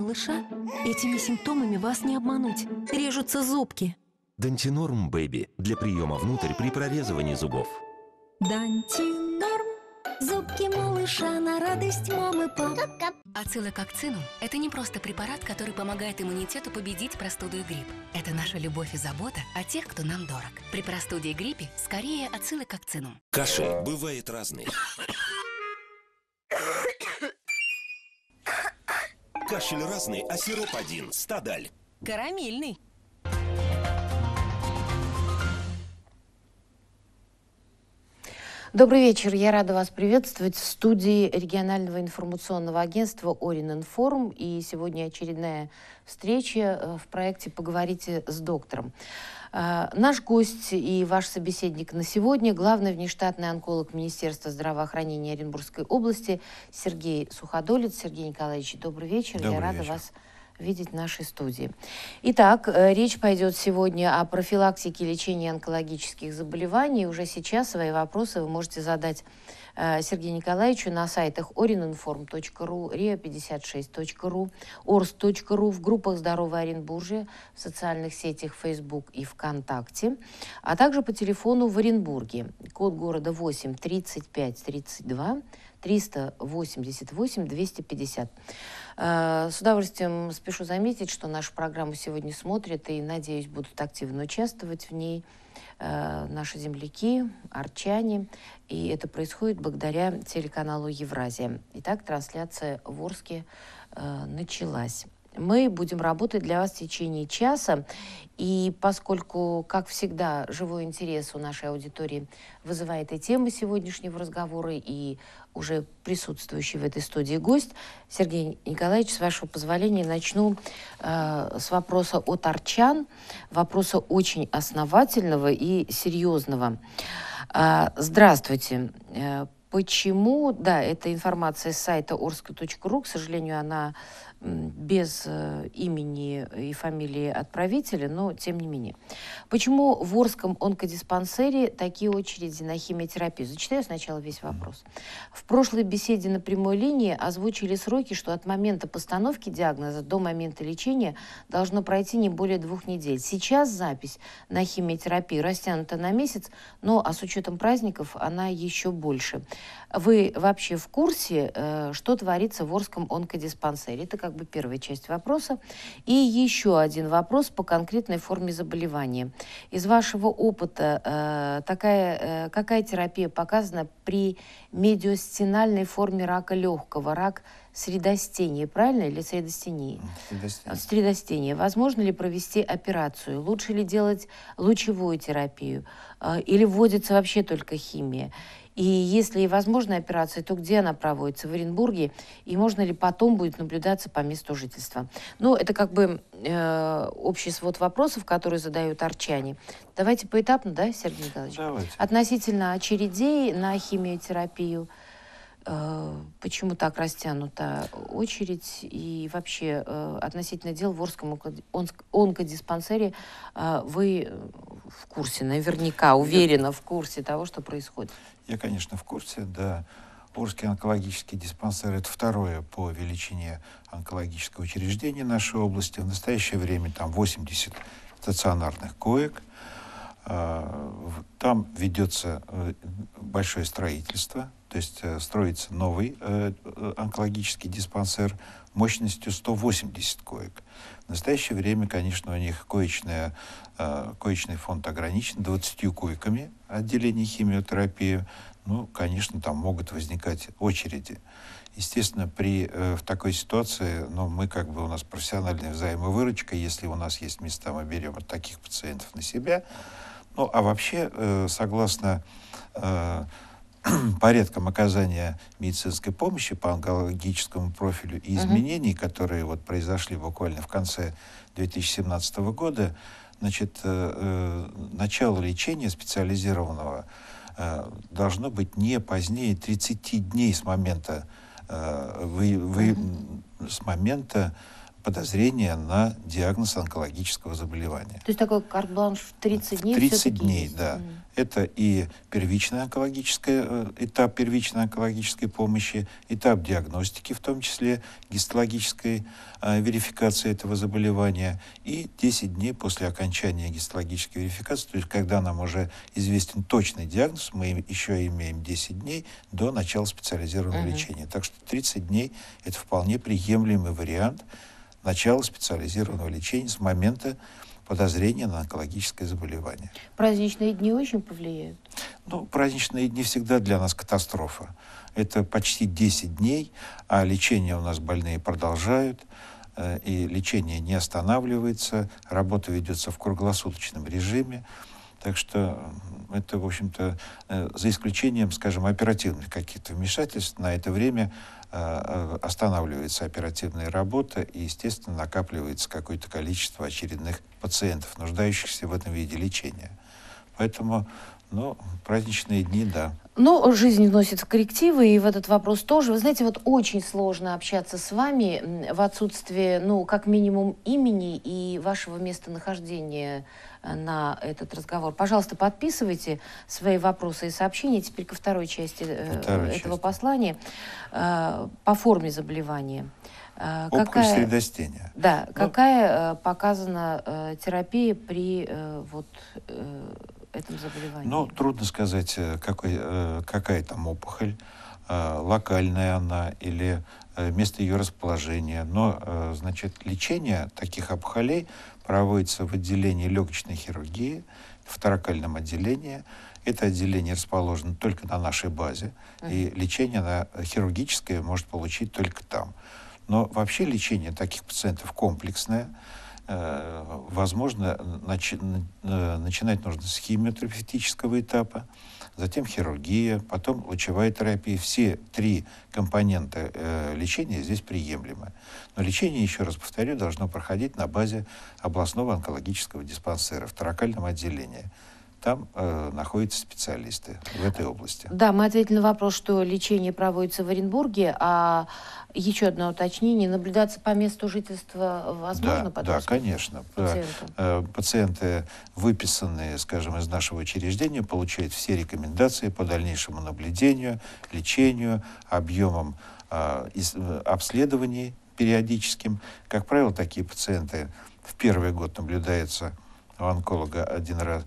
малыша, этими симптомами вас не обмануть. Режутся зубки. Дантинорм Бэби для приема внутрь при прорезывании зубов. Дантинорм. Зубки малыша на радость мамы и пап. Ацилококцинум – это не просто препарат, который помогает иммунитету победить простуду и грипп. Это наша любовь и забота о тех, кто нам дорог. При простуде и гриппе скорее ацилококцинум. Кашель бывает разный. Кашель разный, а сироп один. Стадаль. Карамельный. Добрый вечер. Я рада вас приветствовать в студии регионального информационного агентства Орининформ. И сегодня очередная встреча в проекте «Поговорите с доктором». Наш гость и ваш собеседник на сегодня – главный внештатный онколог Министерства здравоохранения Оренбургской области Сергей Суходолец. Сергей Николаевич, добрый вечер. Добрый Я рада вечер. вас видеть в нашей студии. Итак, речь пойдет сегодня о профилактике и лечении онкологических заболеваний. Уже сейчас свои вопросы вы можете задать Сергею Николаевичу на сайтах orininform.ru, ria56.ru, ors.ru, в группах «Здоровое Оренбуржье», в социальных сетях Facebook и ВКонтакте, а также по телефону в Оренбурге. Код города 8 35 32 388 250. С удовольствием спешу заметить, что нашу программу сегодня смотрят и, надеюсь, будут активно участвовать в ней наши земляки, арчане. И это происходит благодаря телеканалу «Евразия». Итак, трансляция в Орске началась. Мы будем работать для вас в течение часа. И поскольку, как всегда, живой интерес у нашей аудитории вызывает и тема сегодняшнего разговора, и уже присутствующий в этой студии гость, Сергей Николаевич, с вашего позволения, начну с вопроса от арчан, вопроса очень основательного и серьезного. Здравствуйте. Почему, да, это информация с сайта orsk.ru, к сожалению, она без имени и фамилии отправителя, но тем не менее. Почему в Орском онкодиспансере такие очереди на химиотерапию? Зачитаю сначала весь вопрос. В прошлой беседе на прямой линии озвучили сроки, что от момента постановки диагноза до момента лечения должно пройти не более 2 недель. Сейчас запись на химиотерапию растянута на месяц, но с учетом праздников она еще больше. Вы вообще в курсе, что творится в Орском онкодиспансере? Это как бы первая часть вопроса. И еще один вопрос по конкретной форме заболевания. Из вашего опыта какая терапия показана при медиастинальной форме рака легкого, рак средостения, правильно, или средостении? Средостения. Возможно ли провести операцию? Лучше ли делать лучевую терапию? Или вводится вообще только химия? И если возможна операция, то где она проводится? В Оренбурге? И можно ли потом будет наблюдаться по месту жительства? Ну, это как бы общий свод вопросов, которые задают арчане. Давайте поэтапно, да, Сергей Николаевич? Давайте. Относительно очередей на химиотерапию. Почему так растянута очередь? И вообще относительно дел в Орском онкодиспансере вы в курсе, наверняка, уверенно в курсе того, что происходит? Я, конечно, в курсе, да. Орский онкологический диспансер – это второе по величине онкологическое учреждение нашей области. В настоящее время там 80 стационарных коек. Там ведется большое строительство, то есть строится новый онкологический диспансер мощностью 180 коек. В настоящее время, конечно, у них коечный фонд ограничен 20 койками отделения химиотерапии. Ну, конечно, там могут возникать очереди. Естественно, в такой ситуации, ну, у нас профессиональная взаимовыручка, если у нас есть места, мы берем от таких пациентов на себя. Ну, а вообще, согласно порядкам оказания медицинской помощи по онкологическому профилю и изменений, которые вот произошли буквально в конце 2017 года, значит, начало лечения специализированного должно быть не позднее 30 дней с момента подозрение на диагноз онкологического заболевания. То есть такой карт-бланш в 30 дней 30 всё-таки дней, есть? да. Это и первичная онкологическая, этап первичной онкологической помощи, этап диагностики, в том числе гистологической верификации этого заболевания, и 10 дней после окончания гистологической верификации, то есть когда нам уже известен точный диагноз, мы еще имеем 10 дней до начала специализированного лечения. Так что 30 дней – это вполне приемлемый вариант начала специализированного лечения с момента подозрения на онкологическое заболевание. Праздничные дни очень повлияют? Ну, праздничные дни всегда для нас катастрофа. Это почти 10 дней, а лечение у нас больные продолжают, и лечение не останавливается, работа ведется в круглосуточном режиме. Так что это, в общем-то, за исключением, скажем, оперативных каких-то вмешательств, на это время останавливается оперативная работа и, естественно, накапливается какое-то количество очередных пациентов, нуждающихся в этом виде лечения. Поэтому, ну, праздничные дни, да. Но жизнь вносит коррективы, и в этот вопрос тоже. Вы знаете, вот очень сложно общаться с вами в отсутствии, ну, как минимум, имени и вашего местонахождения на этот разговор. Пожалуйста, подписывайте свои вопросы и сообщения. Теперь ко второй части этого послания. По форме заболевания. Опухоль средостения. Да, какая показана терапия при этом заболевании? Ну, трудно сказать, какая там опухоль, локальная она или место ее расположения. Но, значит, лечение таких опухолей проводится в отделении легочной хирургии, в торакальном отделении. Это отделение расположено только на нашей базе, и лечение хирургическое может получить только там. Но вообще лечение таких пациентов комплексное. Возможно, начинать нужно с химиотерапевтического этапа, затем хирургия, потом лучевая терапия. Все три компонента лечения здесь приемлемы. Но лечение, еще раз повторю, должно проходить на базе областного онкологического диспансера в торакальном отделении. Там находятся специалисты в этой области. Да, мы ответили на вопрос, что лечение проводится в Оренбурге, а еще одно уточнение: наблюдаться по месту жительства возможно? Да, конечно. Пациенты, выписанные, скажем, из нашего учреждения, получают все рекомендации по дальнейшему наблюдению, лечению, объемам обследований периодическим. Как правило, такие пациенты в первый год наблюдаются у онколога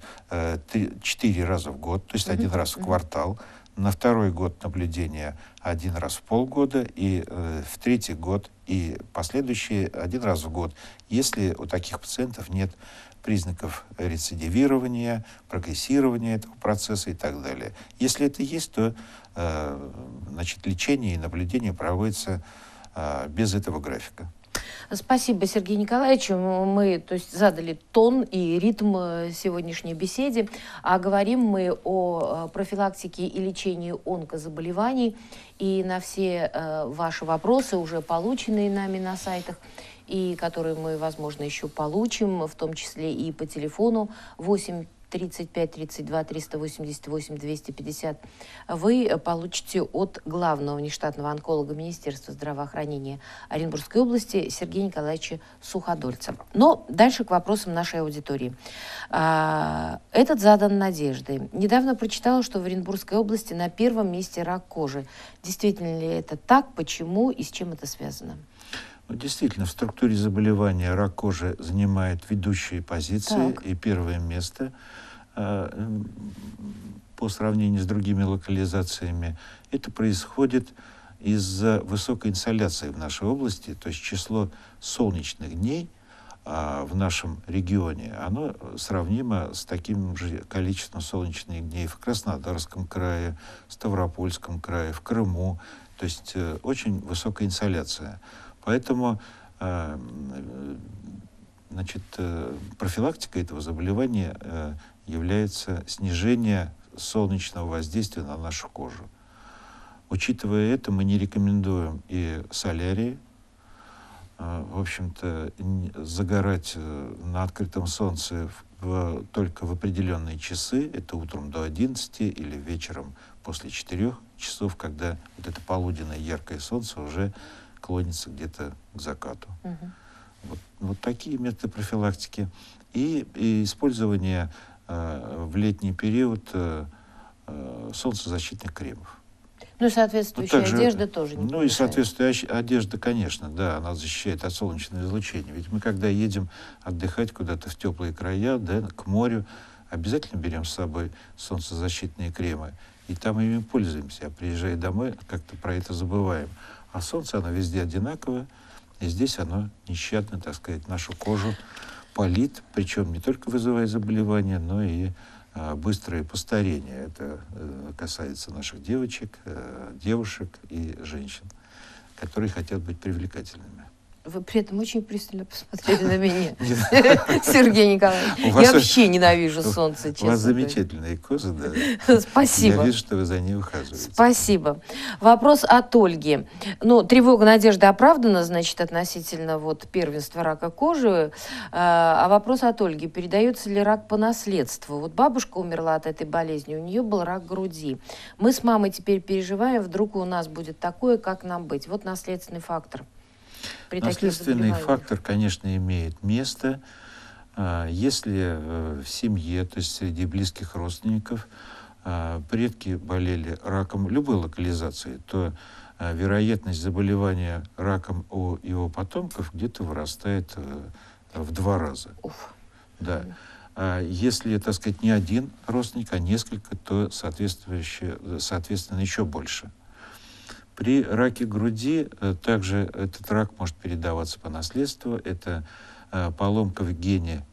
4 раза в год, то есть 1 раз в квартал. На второй год наблюдения 1 раз в полгода, и в третий год и последующие 1 раз в год, если у таких пациентов нет признаков рецидивирования, прогрессирования этого процесса и так далее. Если это есть, то значит, лечение и наблюдение проводится без этого графика. Спасибо, Сергей Николаевич. Мы, задали тон и ритм сегодняшней беседе. А говорим мы о профилактике и лечении онкозаболеваний. И на все ваши вопросы, уже полученные нами на сайтах, и которые мы, возможно, еще получим, в том числе и по телефону 8 35 32 388 250, вы получите от главного внештатного онколога Министерства здравоохранения Оренбургской области Сергея Николаевича Суходольца. Но дальше к вопросам нашей аудитории. Этот задан Надеждой. Недавно прочитала, что в Оренбургской области на 1-м месте рак кожи. Действительно ли это так? Почему и с чем это связано? Действительно, в структуре заболевания рак кожи занимает ведущие позиции и первое место по сравнению с другими локализациями. Это происходит из-за высокой инсоляции в нашей области, то есть число солнечных дней в нашем регионе, оно сравнимо с таким же количеством солнечных дней в Краснодарском крае, Ставропольском крае, в Крыму. То есть очень высокая инсоляция. Поэтому значит, профилактика этого заболевания является снижение солнечного воздействия на нашу кожу. Учитывая это, мы не рекомендуем и солярий, в общем-то, загорать на открытом солнце только в определенные часы, это утром до 11 или вечером после 4 часов, когда вот это полуденное яркое солнце уже клонится где-то к закату. Вот такие методы профилактики. И использование в летний период солнцезащитных кремов. Ну и соответствующая Также, одежда тоже не Ну и помешает. соответствующая одежда, конечно, да, она защищает от солнечного излучения. Ведь мы, когда едем отдыхать куда-то в теплые края, да, к морю, обязательно берем с собой солнцезащитные кремы. И там ими пользуемся. А приезжая домой, как-то про это забываем. А солнце, оно везде одинаковое. И здесь оно нещадно, так сказать, нашу кожу палит. Причем не только вызывая заболевания, но и быстрое постарение. Это касается наших девочек, девушек и женщин, которые хотят быть привлекательными. Вы при этом очень пристально посмотрели на меня, Сергей Николаевич. У вас Я вообще ненавижу солнце, У честно вас говоря. замечательные козы, да. Спасибо. Я вижу, что вы за ней ухаживаете. Спасибо. Вопрос от Ольги. Ну, тревога, надежда оправдана, значит, относительно вот первенства рака кожи. А вопрос от Ольги. Передается ли рак по наследству? Вот бабушка умерла от этой болезни, у нее был рак груди. Мы с мамой теперь переживаем, вдруг у нас будет такое, как нам быть? Вот наследственный фактор. При таких Наследственный заболеваниях. фактор, конечно, имеет место. Если в семье, то есть среди близких родственников, предки болели раком любой локализации, то вероятность заболевания раком у его потомков где-то вырастает в 2 раза. Уф. Да. А если, так сказать, не один родственник, а несколько, то, соответственно, еще больше. При раке груди также этот рак может передаваться по наследству. Это поломка в гене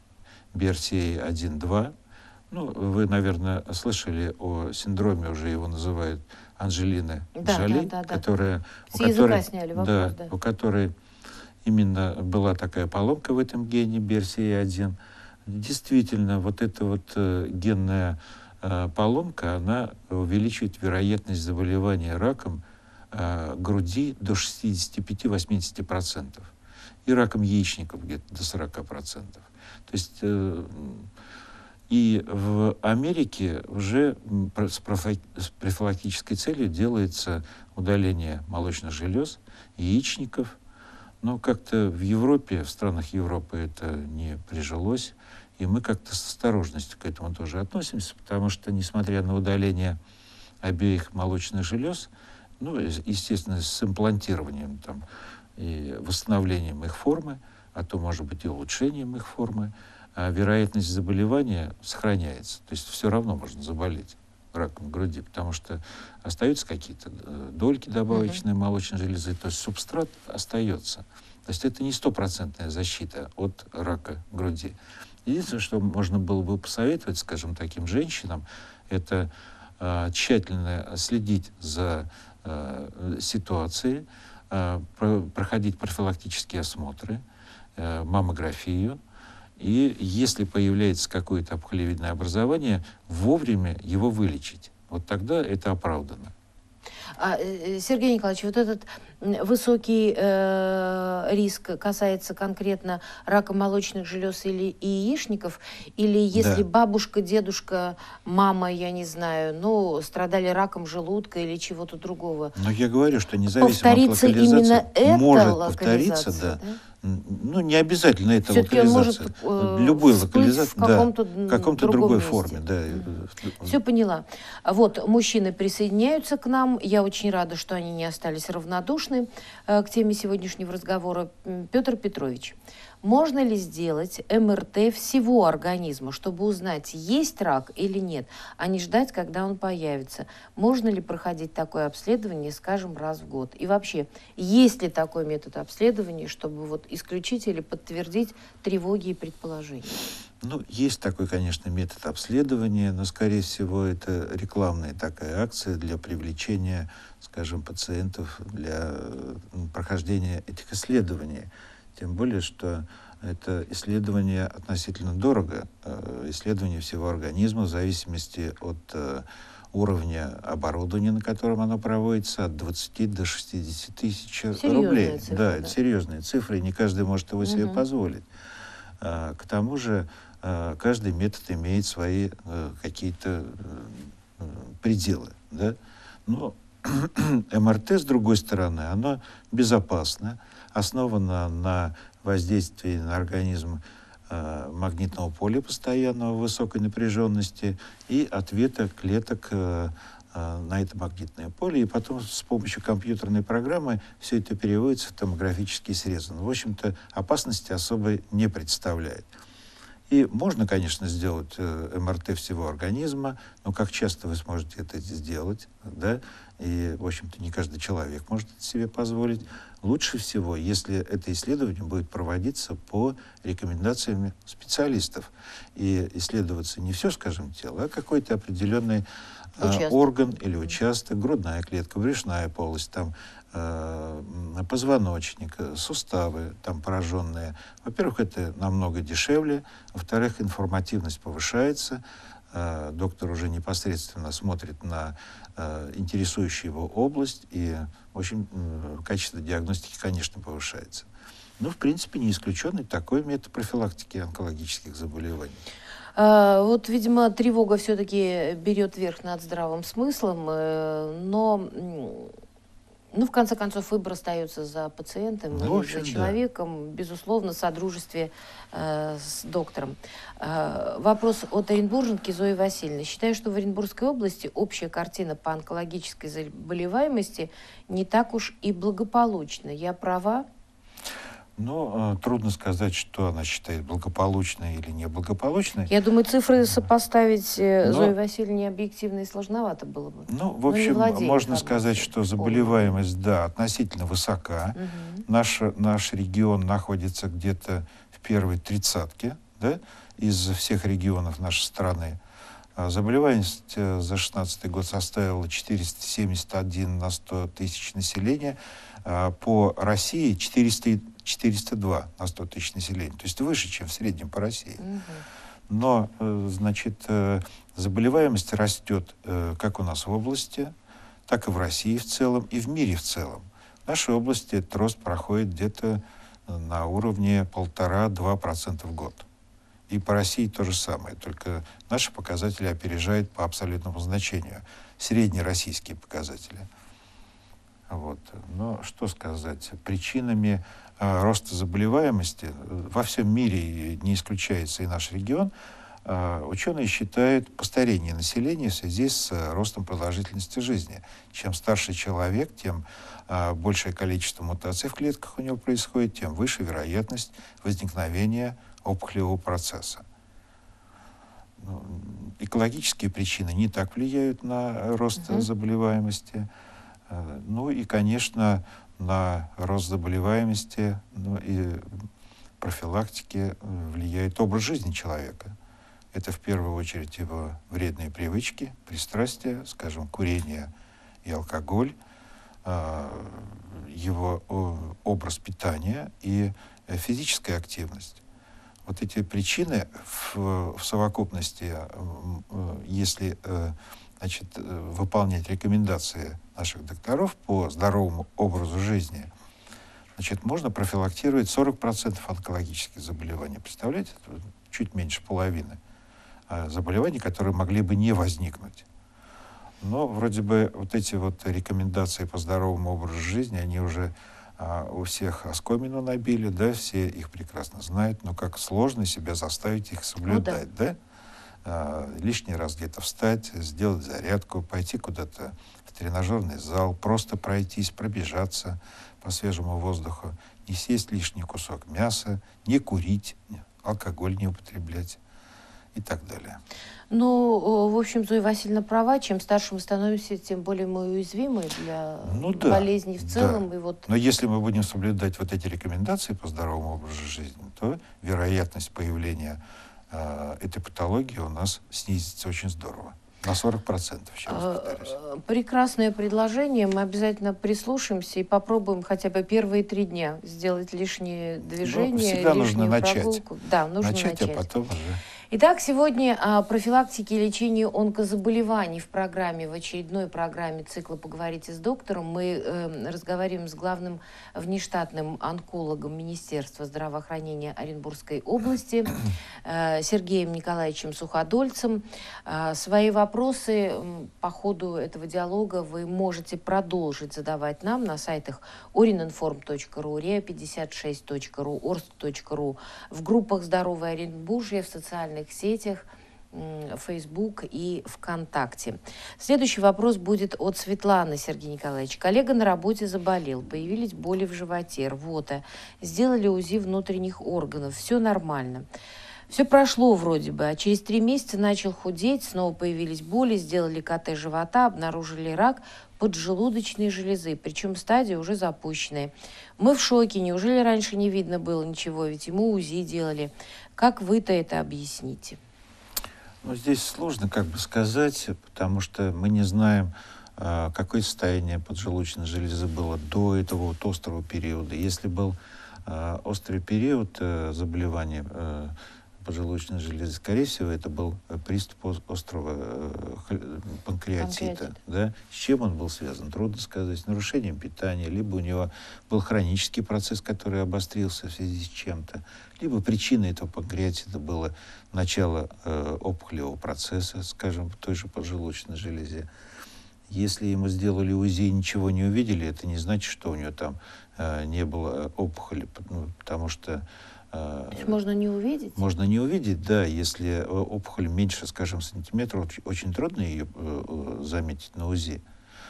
BRCA1-2. Ну, вы, наверное, слышали о синдроме, уже его называют Анджелины Джоли, да. которая, С языка сняли вопрос, да. у которой именно была такая поломка в этом гене BRCA1. Действительно, вот эта вот генная поломка, она увеличивает вероятность заболевания раком груди до 65-80%. И раком яичников где-то до 40%. То есть и в Америке уже с профилактической целью делается удаление молочных желез, яичников. Но как-то в Европе, в странах Европы это не прижилось. И мы как-то с осторожностью к этому тоже относимся, потому что, несмотря на удаление обеих молочных желез, ну, естественно, с имплантированием там, и восстановлением их формы, а то, может быть, и улучшением их формы, вероятность заболевания сохраняется. То есть все равно можно заболеть раком груди, потому что остаются какие-то дольки добавочные молочной железы, то есть субстрат остается. То есть это не 100% защита от рака груди. Единственное, что можно было бы посоветовать, скажем, таким женщинам, это тщательно следить за ситуацией, проходить профилактические осмотры, маммографию, и если появляется какое-то опухолевидное образование, вовремя его вылечить. Вот тогда это оправдано. Сергей Николаевич, вот этот высокий риск касается конкретно рака молочных желез или яичников, или если бабушка, дедушка, мама, я не знаю, ну, страдали раком желудка или чего-то другого. Но я говорю, что независимо повторится от локализации, именно эта может повториться, да. Ну, не обязательно эта локализация. Любой локализация, в каком-то другой форме. Да. Все поняла. Вот, мужчины присоединяются к нам. Я очень рада, что они не остались равнодушны к теме сегодняшнего разговора. Петр Петрович, можно ли сделать МРТ всего организма, чтобы узнать, есть рак или нет, а не ждать, когда он появится? Можно ли проходить такое обследование, скажем, раз в год? И вообще, есть ли такой метод обследования, чтобы вот исключить или подтвердить тревоги и предположения? Ну, есть такой, конечно, метод обследования, но, скорее всего, это рекламная такая акция для привлечения, скажем, пациентов для прохождения этих исследований. Тем более, что это исследование относительно дорого. Исследование всего организма в зависимости от уровня оборудования, на котором оно проводится, от 20 до 60 тысяч рублей. Цифры, да, это серьезные цифры, и не каждый может его себе позволить. К тому же каждый метод имеет свои какие-то пределы. Да? Но МРТ, с другой стороны, оно безопасно, основано на воздействия на организм магнитного поля постоянного высокой напряженности и ответа клеток на это магнитное поле, и потом с помощью компьютерной программы все это переводится в томографические срезы. В общем-то, опасности особой не представляет. И можно, конечно, сделать МРТ всего организма, но как часто вы сможете это сделать, да? И, в общем-то, не каждый человек может это себе позволить. Лучше всего, если это исследование будет проводиться по рекомендациям специалистов. И исследоваться не все, скажем, тело, а какой-то определенный орган или участок, грудная клетка, брюшная полость, там, позвоночник, суставы там пораженные. Во-первых, это намного дешевле. Во-вторых, информативность повышается. Доктор уже непосредственно смотрит на интересующую его область, и, в общем, качество диагностики, конечно, повышается. Но, в принципе, не исключен и такой метод профилактики онкологических заболеваний. Вот, видимо, тревога все-таки берет верх над здравым смыслом, но, в конце концов, выбор остается за пациентом, за человеком, безусловно, в содружестве с доктором. Вопрос от оренбурженки Зои Васильевны. Считаю, что в Оренбургской области общая картина по онкологической заболеваемости не так уж и благополучна. Я права? Ну, трудно сказать, что она считает благополучной или неблагополучной. Я думаю, цифры сопоставить Зои Васильевне объективно и сложновато было бы. Ну, в общем, можно сказать, что заболеваемость, да, относительно высока. Наш регион находится где-то в первой тридцатке, да, из всех регионов нашей страны. Заболеваемость за 2016 год составила 471 на 100 тысяч населения. По России 402 на 100 тысяч населения. То есть выше, чем в среднем по России. Но, значит, заболеваемость растет как у нас в области, так и в России в целом, и в мире в целом. В нашей области этот рост проходит где-то на уровне 1,5–2% в год. И по России то же самое, только наши показатели опережают по абсолютному значению среднероссийские показатели. Вот. Но что сказать, причинами роста заболеваемости во всем мире, не исключается и наш регион, ученые считают постарение населения в связи с ростом продолжительности жизни. Чем старше человек, тем большее количество мутаций в клетках у него происходит, тем выше вероятность возникновения опухолевого процесса. Экологические причины не так влияют на рост заболеваемости. Ну и, конечно, на рост заболеваемости, и профилактики влияет образ жизни человека. Это в первую очередь его вредные привычки, пристрастия, скажем, курение и алкоголь, его образ питания и физическая активность. Вот эти причины в совокупности, если выполнять рекомендации наших докторов по здоровому образу жизни, можно профилактировать 40% онкологических заболеваний. Представляете? Это чуть меньше половины заболеваний, которые могли бы не возникнуть. Но вроде бы вот эти вот рекомендации по здоровому образу жизни, они уже у всех оскомину набили, да, все их прекрасно знают, но как сложно себя заставить их соблюдать, да? Лишний раз где-то встать, сделать зарядку, пойти куда-то в тренажерный зал, просто пройтись, пробежаться по свежему воздуху, не съесть лишний кусок мяса, не курить, алкоголь не употреблять и так далее. Ну, в общем, Зоя Васильевна права. Чем старше мы становимся, тем более мы уязвимы для болезней в целом. Да. И вот... Но если мы будем соблюдать вот эти рекомендации по здоровому образу жизни, то вероятность появления этой патологии у нас снизится очень здорово. На 40%, еще раз повторюсь. Прекрасное предложение. Мы обязательно прислушаемся и попробуем хотя бы первые 3 дня сделать лишние движения, всегда лишнюю нужно прогулку. начать. Да, нужно начать, а потом уже... Итак, сегодня о профилактике и лечении онкозаболеваний в очередной программе цикла «Поговорите с доктором». Мы разговариваем с главным внештатным онкологом Министерства здравоохранения Оренбургской области Сергеем Николаевичем Суходольцем. Свои вопросы по ходу этого диалога вы можете продолжить задавать нам на сайтах orininform.ru, rea56.ru, orsk.ru, в группах «Здоровое Оренбуржье», в социальных сетях, Facebook и ВКонтакте. Следующий вопрос будет от Светланы, Сергей Николаевич. Коллега на работе заболел, появились боли в животе, рвота. Сделали УЗИ внутренних органов, все нормально. Все прошло вроде бы, а через 3 месяца начал худеть, снова появились боли, сделали КТ живота, обнаружили рак поджелудочной железы, причем стадия уже запущенная. Мы в шоке, неужели раньше не видно было ничего, ведь ему УЗИ делали. Как вы-то это объясните? Ну, здесь сложно как бы сказать, потому что мы не знаем, какое состояние поджелудочной железы было до этого вот острого периода. Если был острый период заболевания поджелудочной железы, скорее всего, это был приступ острого панкреатита. Да? С чем он был связан, трудно сказать. С нарушением питания, либо у него был хронический процесс, который обострился в связи с чем-то, либо причиной этого панкреатита было начало опухолевого процесса, скажем, в той же поджелудочной железе. Если ему сделали УЗИ и ничего не увидели, это не значит, что у него там не было опухоли, потому что то есть можно не увидеть? Можно не увидеть, да. Если опухоль меньше, скажем, сантиметра, очень трудно ее заметить на УЗИ.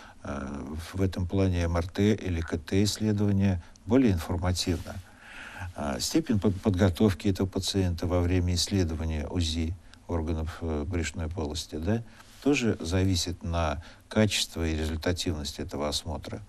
В этом плане МРТ или КТ-исследование более информативно. Степень подготовки этого пациента во время исследования УЗИ органов брюшной полости, да, тоже зависит на качество и результативность этого осмотра.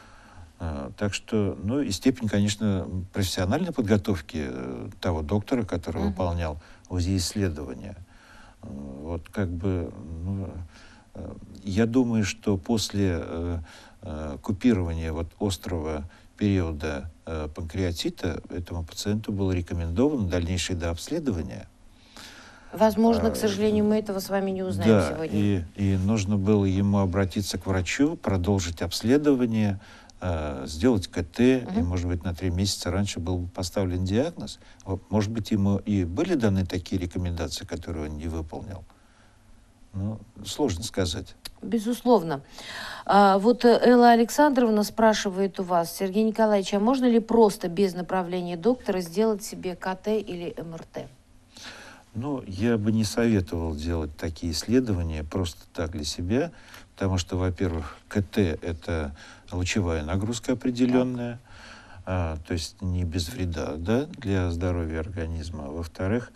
Так что, ну и степень, конечно, профессиональной подготовки того доктора, который выполнял УЗИ-исследования. Вот как бы, ну, я думаю, что после купирования вот острого периода панкреатита этому пациенту было рекомендовано дальнейшее дообследование. Возможно, к сожалению, мы этого с вами не узнаем сегодня. И нужно было ему обратиться к врачу, продолжить обследование, сделать КТ, и, может быть, на 3 месяца раньше был поставлен диагноз. Может быть, ему и были даны такие рекомендации, которые он не выполнил. Ну, сложно сказать. Безусловно. Вот Элла Александровна спрашивает у вас, Сергей Николаевич, а можно ли просто без направления доктора сделать себе КТ или МРТ? Ну, я бы не советовал делать такие исследования просто так для себя, потому что, во-первых, КТ – это лучевая нагрузка определенная, то есть не без вреда, да, для здоровья организма. Во-вторых,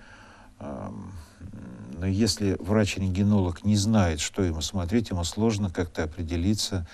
но если врач-рентгенолог не знает, что ему смотреть, ему сложно как-то определиться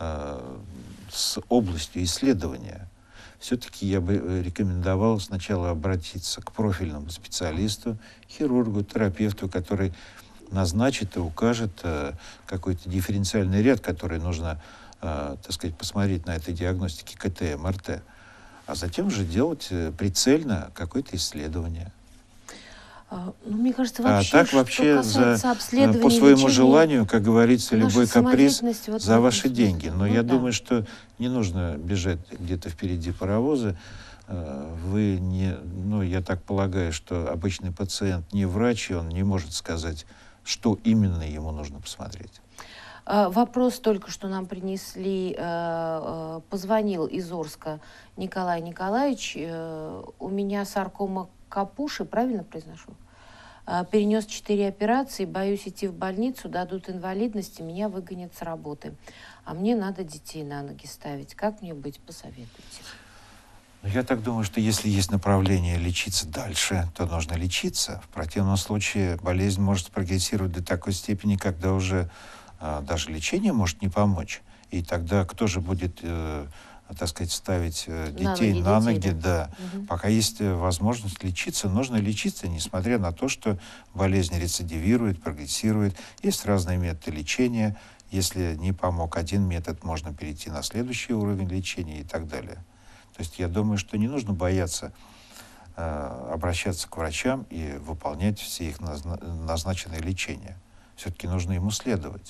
с областью исследования. Все-таки я бы рекомендовал сначала обратиться к профильному специалисту, хирургу, терапевту, который назначит и укажет какой-то дифференциальный ряд, который нужно, так сказать, посмотреть на этой диагностике КТ, МРТ, а затем же делать прицельно какое-то исследование. Ну, мне кажется, вообще, так вообще по своему желанию, как говорится, любой каприз за ваши деньги. Но я думаю, что не нужно бежать где-то впереди паровоза. Вы не, ну, я так полагаю, что обычный пациент не врач, и он не может сказать, что именно ему нужно посмотреть. Вопрос только что нам принесли, позвонил из Орска Николай Николаевич. У меня саркома Капуши, правильно произношу? Перенес 4 операции, боюсь идти в больницу, дадут инвалидность, и меня выгонят с работы. А мне надо детей на ноги ставить. Как мне быть, посоветуйте? Я так думаю, что если есть направление лечиться дальше, то нужно лечиться. В противном случае болезнь может прогрессировать до такой степени, когда уже даже лечение может не помочь. И тогда кто же будет, так сказать, ставить детей на ноги, да. Пока есть возможность лечиться, нужно лечиться, несмотря на то, что болезнь рецидивирует, прогрессирует. Есть разные методы лечения. Если не помог один метод, можно перейти на следующий уровень лечения и так далее. То есть я думаю, что не нужно бояться обращаться к врачам и выполнять все их назначенные лечения. Все-таки нужно ему следовать.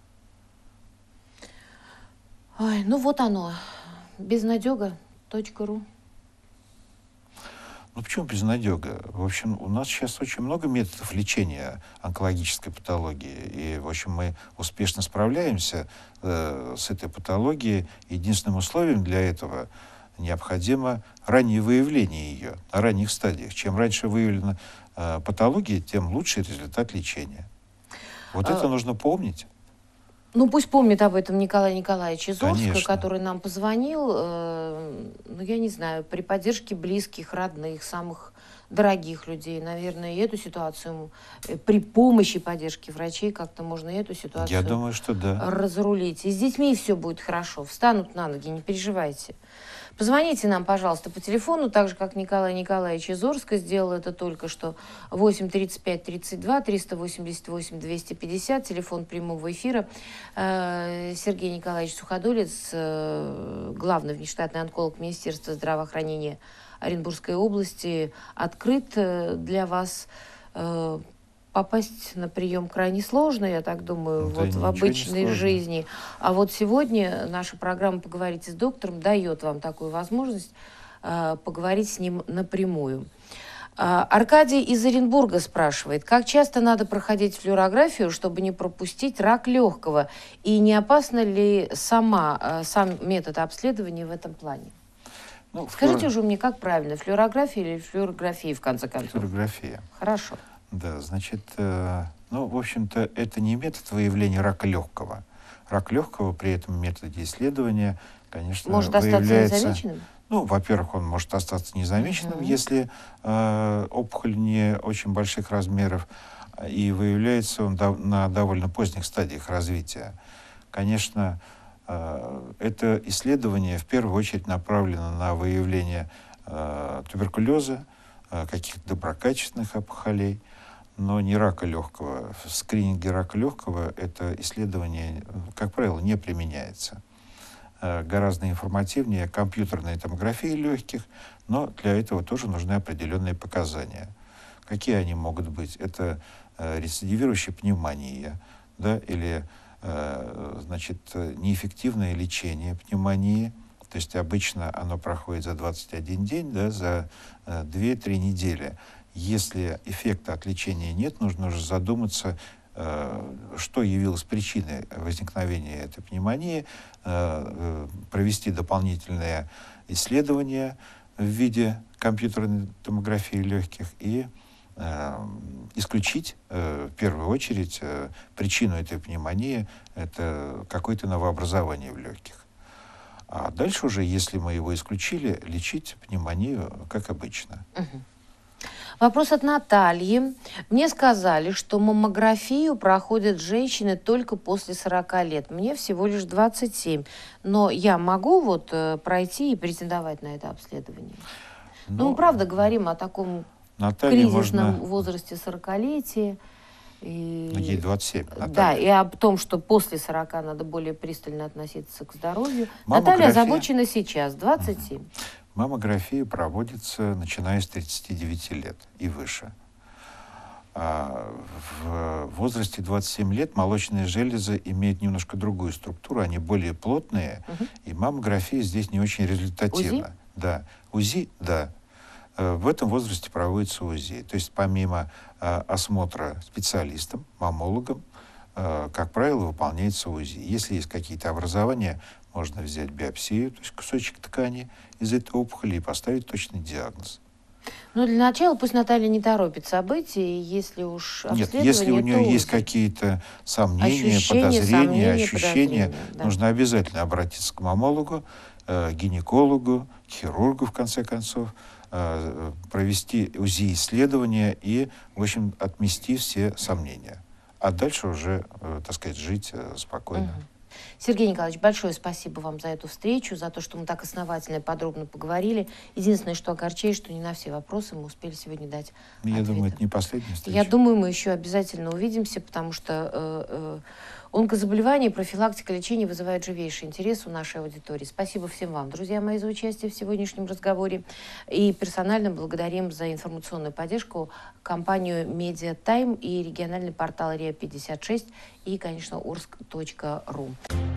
Ой, ну вот оно, безнадега.ру. Ну почему безнадега? В общем, у нас сейчас очень много методов лечения онкологической патологии. И, в общем, мы успешно справляемся с этой патологией. Единственным условием для этого необходимо раннее выявление ее на ранних стадиях. Чем раньше выявлена патология, тем лучший результат лечения. Вот это нужно помнить. Ну, пусть помнит об этом Николай Николаевич из Орска, Конечно. который нам позвонил, ну, я не знаю, при поддержке близких, родных, самых дорогих людей. Наверное, и эту ситуацию, при помощи поддержки врачей, как-то можно и эту ситуацию Я думаю, что да. разрулить. И с детьми все будет хорошо. Встанут на ноги, не переживайте. Позвоните нам, пожалуйста, по телефону, так же, как Николай Николаевич из Орска сделал это только что. 8 35 32 388 250, телефон прямого эфира. Сергей Николаевич Суходолец, главный внештатный онколог Министерства здравоохранения Оренбургской области, открыт для вас. Попасть на прием крайне сложно, я так думаю, Да вот в обычной жизни. А вот сегодня наша программа «Поговорите с доктором» дает вам такую возможность поговорить с ним напрямую. Аркадий из Оренбурга спрашивает, как часто надо проходить флюорографию, чтобы не пропустить рак легкого? И не опасно ли сам метод обследования в этом плане? Ну, Скажите уже мне, как правильно, флюорография или флюорография, в конце концов? Флюорография. Хорошо. Да, значит, ну, в общем-то, это не метод выявления рака легкого. Рак легкого при этом методе исследования, конечно, может остаться незамеченным? Ну, во-первых, он может остаться незамеченным, если опухоль не очень больших размеров, и выявляется он на довольно поздних стадиях развития. Конечно, это исследование в первую очередь направлено на выявление туберкулеза, каких-то доброкачественных опухолей, но не рака легкого. В скрининге рака легкого это исследование, как правило, не применяется. Гораздо информативнее компьютерная томография легких, но для этого тоже нужны определенные показания. Какие они могут быть? Это рецидивирующая пневмония, да, или значит, неэффективное лечение пневмонии. То есть обычно оно проходит за 21 день, да, за 2-3 недели. Если эффекта от лечения нет, нужно уже задуматься, что явилось причиной возникновения этой пневмонии, провести дополнительные исследования в виде компьютерной томографии легких и исключить в первую очередь причину этой пневмонии, это какое-то новообразование в легких. А дальше уже, если мы его исключили, лечить пневмонию как обычно. Вопрос от Натальи. Мне сказали, что маммографию проходят женщины только после 40 лет. Мне всего лишь 27. Но я могу вот пройти и претендовать на это обследование? Ну, мы правда говорим о таком кризисном возрасте 40-летия. И... Ей 27. Наталья. Да, и о том, что после 40 надо более пристально относиться к здоровью. Наталья озабочена сейчас, 27. Маммография проводится, начиная с 39 лет и выше. В возрасте 27 лет молочные железы имеют немножко другую структуру, они более плотные, и маммография здесь не очень результативна. УЗИ? Да, УЗИ, да. В этом возрасте проводится УЗИ. То есть помимо осмотра специалистом, маммологом, как правило, выполняется УЗИ. Если есть какие-то образования, можно взять биопсию, то есть кусочек ткани из этой опухоли и поставить точный диагноз. Ну, для начала пусть Наталья не торопит события, если уж обследование, нет, если у нее есть какие-то сомнения, подозрения, ощущения, да. Нужно обязательно обратиться к маммологу, гинекологу, хирургу, в конце концов, провести УЗИ-исследование и, в общем, отмести все сомнения. А дальше уже, так сказать, жить спокойно. Сергей Николаевич, большое спасибо вам за эту встречу, за то, что мы так основательно и подробно поговорили. Единственное, что огорчает, что не на все вопросы мы успели сегодня дать ответы. Я думаю, это не последняя встреча. Я думаю, мы еще обязательно увидимся, потому что Онкозаболевания, профилактика, лечение вызывают живейший интерес у нашей аудитории. Спасибо всем вам, друзья мои, за участие в сегодняшнем разговоре. И персонально благодарим за информационную поддержку компанию Media Time и региональный портал РИА-56 и, конечно, Орск.ру.